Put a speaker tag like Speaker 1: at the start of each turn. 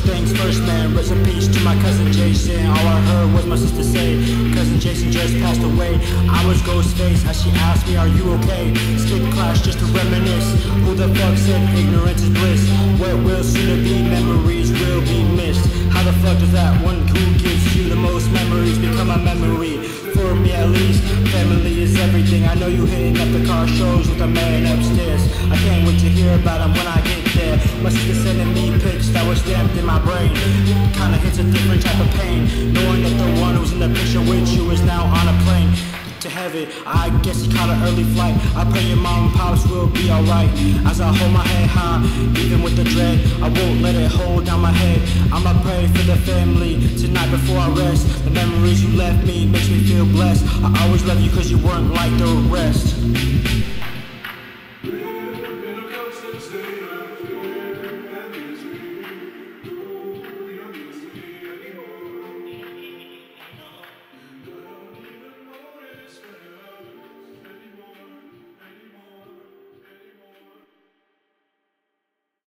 Speaker 1: First things first, man, rest in peace to my cousin Jason. All I heard was my sister say, cousin Jason just passed away. I was Ghostface, as she asked me, are you okay? Skip class just to reminisce. Who the fuck said ignorance is bliss? What will soon be memories will be missed. How the fuck does that one who gives you the most memories become a memory? For me at least, family is everything. I know you hitting up the car shows with a man upstairs. I can't wait to hear about him when I get there. My sister sending me pics that were stamped in my brain. Kinda hits a different type of pain, knowing that the one who's in the picture with you is now on a plane to heaven. I guess he caught an early flight. I pray your mom and pops will be alright. As I hold my head high, even with the dread, I won't let it hold down my head. I'ma pray for the family tonight before I rest. The memories you left me makes me feel blessed. I always love you cause you weren't like the rest.